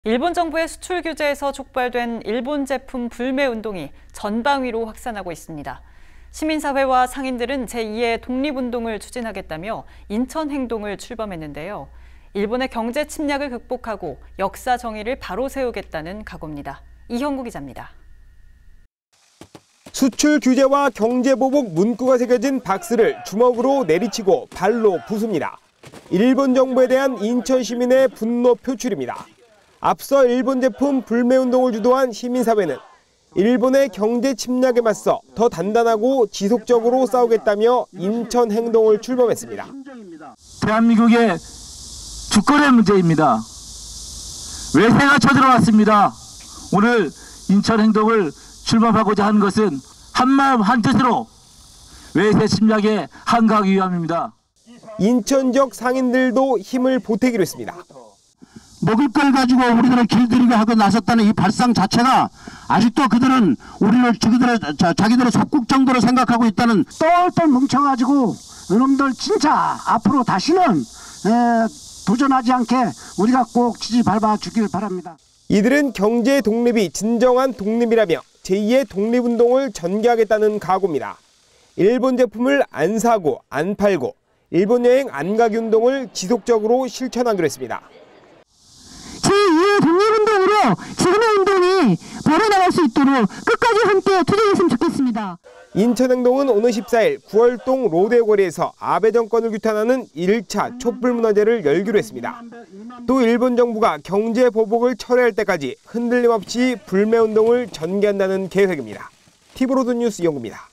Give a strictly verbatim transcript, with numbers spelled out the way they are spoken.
일본 정부의 수출 규제에서 촉발된 일본 제품 불매 운동이 전방위로 확산하고 있습니다. 시민사회와 상인들은 제이의 독립운동을 추진하겠다며 인천 행동을 출범했는데요. 일본의 경제 침략을 극복하고 역사 정의를 바로 세우겠다는 각오입니다. 이형구 기자입니다. 수출 규제와 경제 보복 문구가 새겨진 박스를 주먹으로 내리치고 발로 부숩니다. 일본 정부에 대한 인천 시민의 분노 표출입니다. 앞서 일본 제품 불매 운동을 주도한 시민사회는 일본의 경제 침략에 맞서 더 단단하고 지속적으로 싸우겠다며 인천 행동을 출범했습니다. 대한민국의 주권의 문제입니다. 외세가 쳐들어왔습니다. 오늘 인천 행동을 출범하고자 하는 것은 한마음 한뜻으로 외세 침략에 항거하기 위함입니다. 인천 지역 상인들도 힘을 보태기로 했습니다. 먹을 걸 가지고 우리들은 길들이게 하고 나섰다는 이 발상 자체가 아직도 그들은 우리를 자기들의, 자기들의 속국 정도로 생각하고 있다는, 똘똘 뭉쳐가지고 이놈들 진짜 앞으로 다시는 에, 도전하지 않게 우리가 꼭 지지 밟아 주길 바랍니다. 이들은 경제 독립이 진정한 독립이라며 제이의 독립운동을 전개하겠다는 각오입니다. 일본 제품을 안 사고 안 팔고 일본 여행 안 가기 운동을 지속적으로 실천하기로 했습니다. 제이의 독립운동으로 지금의 운동이 벌어나갈 수 있도록 끝까지 함께 투쟁했으면 좋겠습니다. 인천행동은 오는 십사일 구월동 로데오 거리에서 아베 정권을 규탄하는 일 차 촛불문화제를 열기로 했습니다. 또 일본 정부가 경제 보복을 철회할 때까지 흔들림 없이 불매운동을 전개한다는 계획입니다. 티브로드 뉴스 이형구입니다.